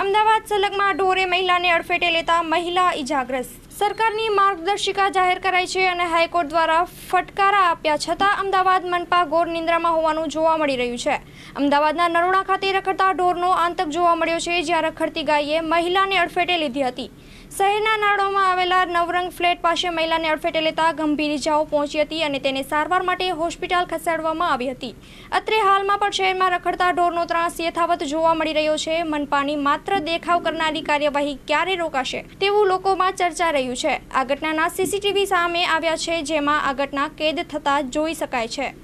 અમદાવાદ સલગમાં ઢોરે મહિલાને અડફેટે લેતા મહિલા ઇજાગ્રસ્ત। સરકારની માર્ગદર્શિકા જાહેર કરાઈ છે અને હાઈકોર્ટ દ્વારા ફટકારા આપ્યા છતાં અમદાવાદ મનપા ઘોર નિંદ્રામાં હોવાનું જોવા મળી રહ્યું છે। અમદાવાદના નરોડા ખાતે રખડતા ઢોરનો આતંક જોવા મળ્યો છે, જ્યાં રખડતી ગાયે મહિલાને અડફેટે લીધી હતી। શહેરના નાળોમાં આવેલા નવરંગ ફ્લેટ પાસે મહિલાને અડફેટે લેતા ગંભીર ઇજાઓ પહોંચી હતી અને તેને સારવાર માટે હોસ્પિટલ ખસેડવામાં આવી હતી। અત્રે હાલમાં પણ શહેરમાં રખડતા ઢોરનો ત્રાસ યથાવત જોવા મળી રહ્યો છે। મનપાની માત્ર દેખાવ કરનારી કાર્યવાહી ક્યારે રોકાશે તેવું લોકોમાં ચર્ચા રહ્યું છે। આ ઘટનાના સીસીટીવી સામે આવ્યા છે, જેમાં આ ઘટના કેદ થતા જોઈ શકાય છે।